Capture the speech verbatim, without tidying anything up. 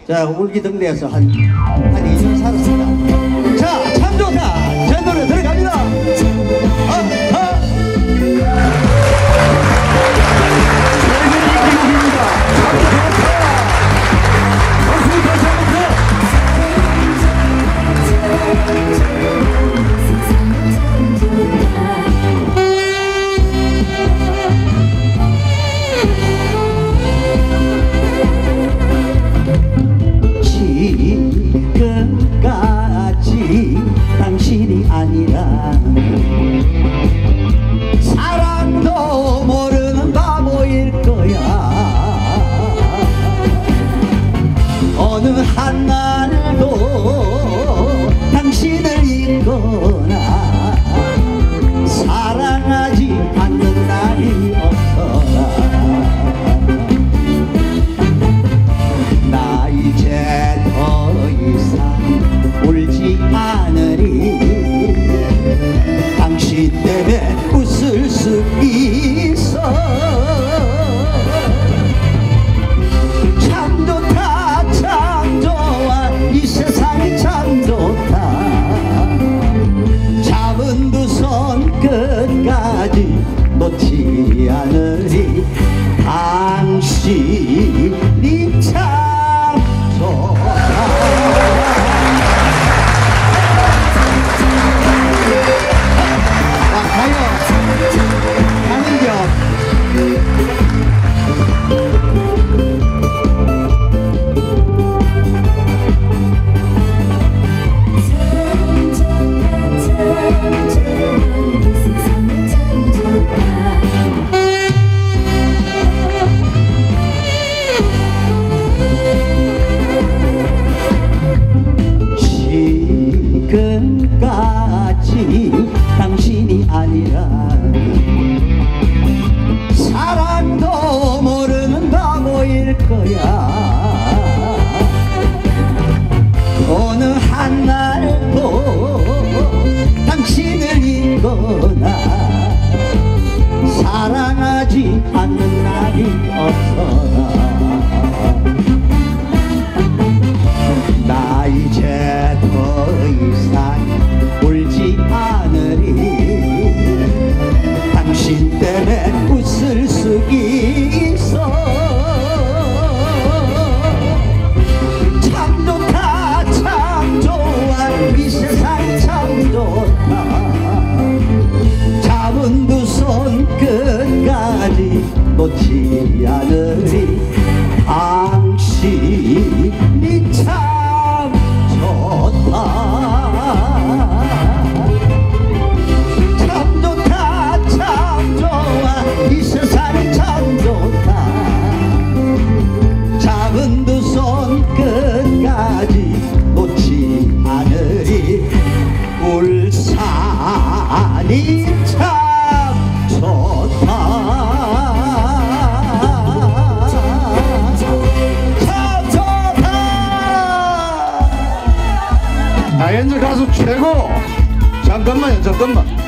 자, 울기등대에서 한, 한 이 년 살았습니다. 자, 참 좋다. 제 노래 들어갑니다. 아, 아. 지금까지 당신이 아니라 사랑도 모르는 바보일 거야. 어느 한날도 당신을 잊거나 사랑하지 않는 날이 없어라. 나 이제 더 이상 울지 않으리. 당신 때문에 웃을 수 있어. 참 좋다 참 좋아 이 세상이 참 좋다. 잡은 두 손 끝까지 놓지 않으리. 당신이 참 좋다. 자, 가요. 가는겨. 지금까지 당신이 아니라 사랑도 모르는 바보일 거야. 어느 한날도 당신을 잊거나 사랑하지 않는 날이 없어라. 나 이제 더 이상 울지 않으리. 당신 때문에 웃을 수 있어. 참 좋다 참 좋아 이 세상 참 좋다. 잡은 두 손 끝까지 놓지 않으리. 당신이 참 좋다. 참 좋다 참 좋아 이 세상이 참 좋다. 잡은 두 손 끝까지 놓지 않으리. 울산이 참 좋다. 나연주 가수 최고. 잠깐만요 잠깐만.